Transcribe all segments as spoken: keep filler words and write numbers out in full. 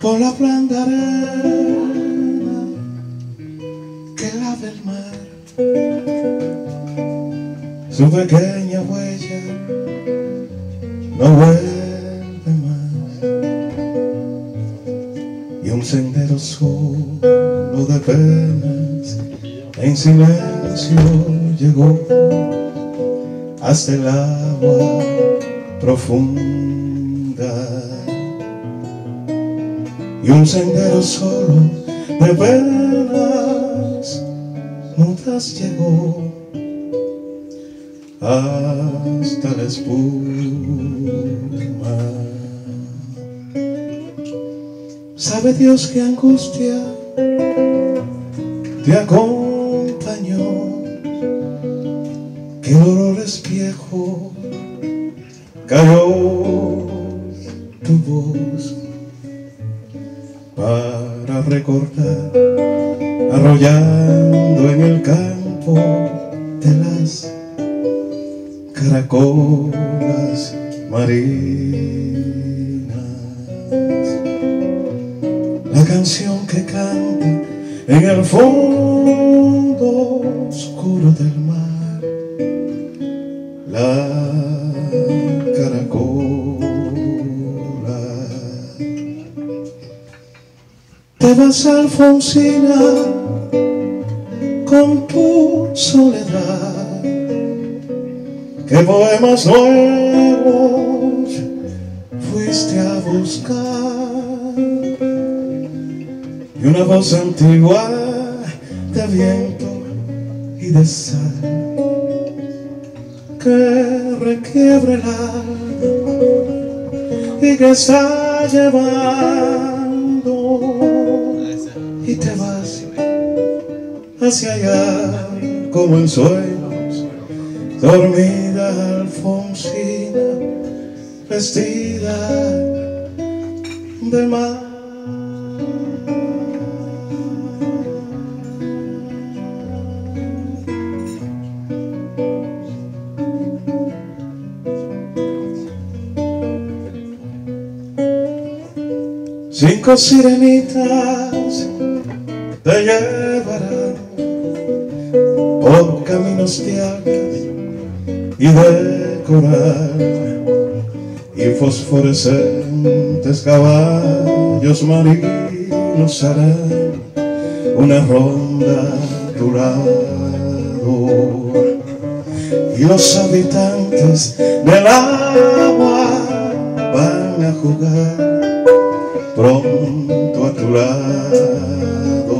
por la blanda arena que lava el mar. Su pequeña huella no vuelve más, y un sendero solo de penas en silencio llegó hasta el agua profunda, y un sendero solo de penas mudas llegó hasta la espuma. Sabe Dios qué angustia te acompañó, qué dolor es viejo cayó tu voz para recordar, arrollando en el campo de las caracolas marinas, la canción que canta en el fondo oscuro del mar, la caracola. Te vas, Alfonsina, con tu soledad, qué poemas nuevos fuiste a buscar, y una voz antigua de viento y de sal que requiebra el alma y que está llevando, y te vas hacia allá como en sueños, dormida Alfonsina, vestida de mar. Cinco sirenitas te llevarán por caminos de algas y de coral, y fosforescentes caballos marinos harán una ronda a tu lado, y los habitantes del agua van a jugar pronto a tu lado.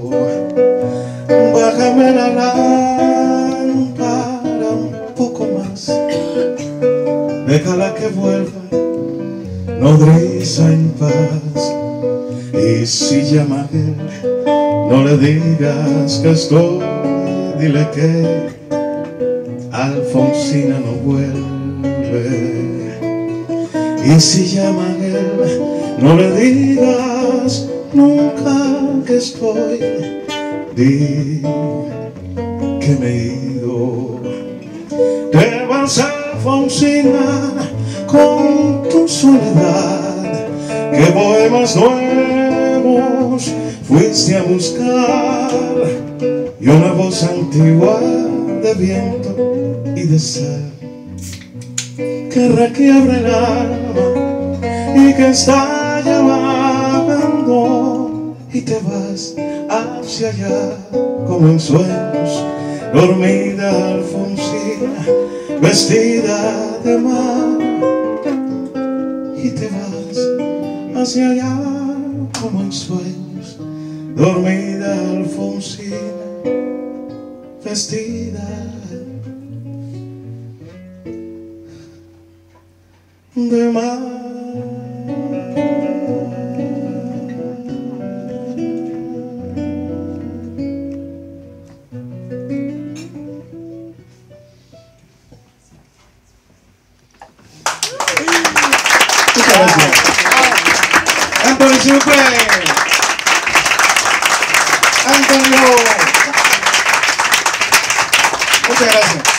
Bájame la lámpara un poco más, déjala que vuelva nodriza en paz, y si llama a él, no le digas que estoy, dile que Alfonsina no vuelve. Y si llama a él, no le digas nunca que estoy, di que me he ido. Te vas, Alfonsina, con tu soledad, que poemas nuevos fuiste a buscar, y una voz antigua de viento y de sal que requiebra el alma y que está llevando, y te vas hacia allá como en sueños, dormida Alfonsina, vestida de mar, y te vas hacia allá como en sueños, dormida Alfonsina, vestida de mar. Muchas gracias. Anthony, s'il vous plaît. Antonio. Muchas gracias.